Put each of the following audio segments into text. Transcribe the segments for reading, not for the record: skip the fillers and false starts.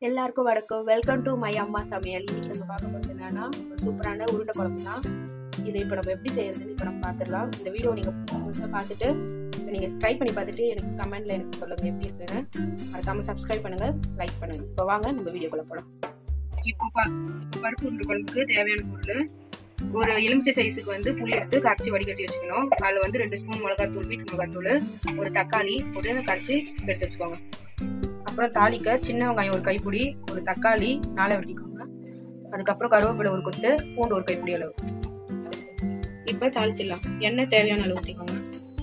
எல்லாருக்கும் வணக்கம். Welcome to my அம்மா சமையல். இன்னைக்கு நம்ம பார்க்க போகிறது என்னன்னா ஒரு சூப்பரான உருண்டை குழம்பு தான். இதை இப்போ நம்ம எப்படி செய்யறதுன்னு இப்போ நம்ம பார்த்துடலாம். இந்த வீடியோ நீங்கள் முழுசாக பார்த்துட்டு நீங்கள் ட்ரை பண்ணி பார்த்துட்டு எனக்கு கமெண்ட்ல எனக்கு சொல்லுங்கள் எப்படி இருக்குன்னு. மறக்காம சப்ஸ்கிரைப் பண்ணுங்கள், லைக் பண்ணுங்கள். இப்போ வாங்க நம்ம வீடியோக்குள்ள போகலாம். இப்போ பருப்பு உருண்டை குழம்புக்கு தேவையான பொருள்: ஒரு எலுமிச்சை சைஸுக்கு வந்து புளி எடுத்து கரைச்சி வடிகட்டி வச்சுக்கணும். அதில் வந்து 2 ஸ்பூன் மிளகாத்தூள், வீட்டு மிளகாத்தூள், ஒரு தக்காளி போட்டு கரைச்சி எடுத்து வச்சுக்கோங்க. அப்புறம் தாளிக்க சின்ன வெங்காயம் ஒரு கைப்பிடி, ஒரு தக்காளி 4 வெட்டிக்கோங்க. அதுக்கப்புறம் கருவேப்பிலை ஒரு கொத்து, பூண்டு ஒரு கைப்பிடி அளவு. இப்போ தாளிச்சிடலாம். எண்ணெய் தேவையான அளவு ஊற்றிக்கோங்க.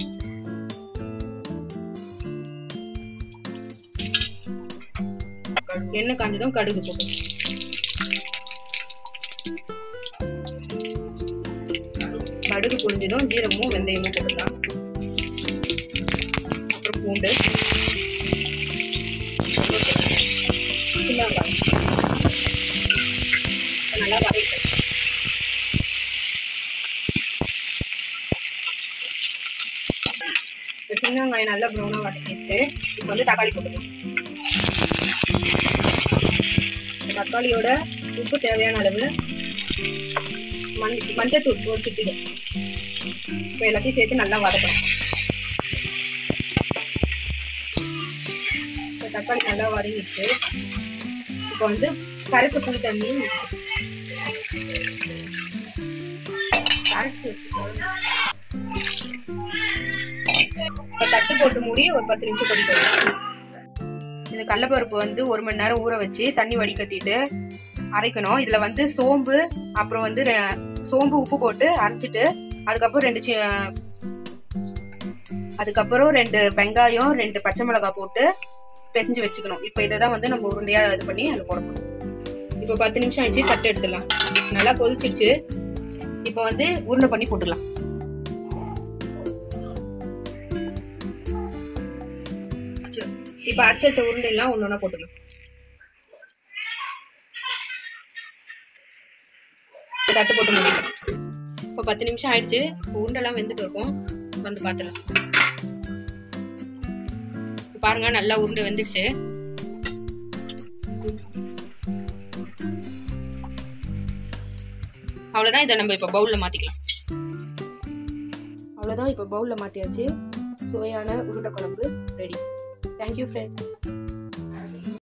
எண்ணெய் காஞ்சதும் கடுகு போட்டு, கடுகு பொரிஞ்சதும் ஜீரகமும் வெந்தயமும் போட்டுக்கலாம். அப்புறம் பூண்டு, நல்லா வதக்கிட்டு சின்ன வெங்காயம் நல்லா ப்ரௌனாக வதக்கிடுச்சு. இப்போ வந்து தக்காளி போட்டுக்கலாம். தக்காளியோட உப்பு தேவையான அளவு, மஞ்சத்தூள் ஒரு சிட்டிகை. இப்போ எல்லாத்தையும் சேர்த்து நல்லா வதக்கணும். இப்போ தக்காளி நல்லா வதங்கிடுச்சு. இப்போ வந்து கரைச்ச புளி தண்ணி கரைச்சி வச்சுக்கோங்க. இப்போ தட்டு போட்டு மூடி ஒரு 10 நிமிஷம் கொதிக்கணும். இந்த கடலைப்பருப்பு வந்து 1 மணி நேரம் ஊற வச்சு தண்ணி வடிகட்டிட்டு அரைக்கணும். இதுல வந்து சோம்பு, அப்புறம் வந்து சோம்பு உப்பு போட்டு அரைச்சிட்டு அதுக்கப்புறம் 2 வெங்காயம் 2 பச்சை மிளகாய் போட்டு பிசைஞ்சு வச்சுக்கணும். இப்போ இதை தான் வந்து நம்ம உருண்டையா இது பண்ணி அதில் போடணும். இப்போ 10 நிமிஷம் ஆயிடுச்சு, தட்டு எடுத்துடலாம். நல்லா கொதிச்சிடுச்சு. இப்போ வந்து உருண்டை பண்ணி போட்டுடலாம். இப்போ அரைச்சி வச்ச உருண்டை எல்லாம் ஒன்று ஒன்றா போட்டுக்கலாம். தட்டு போட்டு முடியலாம். இப்போ 10 நிமிஷம் ஆயிடுச்சு. இப்போ உருண்டெல்லாம் வெந்துட்டு இருக்கும். வந்து பார்த்துலாம். பாருங்க, நல்லா உருண்டை வெந்துடுச்சு. அவ்வளோதான். இதை நம்ம இப்போ பவுலில் மாற்றிக்கலாம். அவ்வளோதான். இப்போ பவுலில் மாற்றியாச்சு. சுவையான உருண்டை குழம்பு ரெடி. Thank you friend.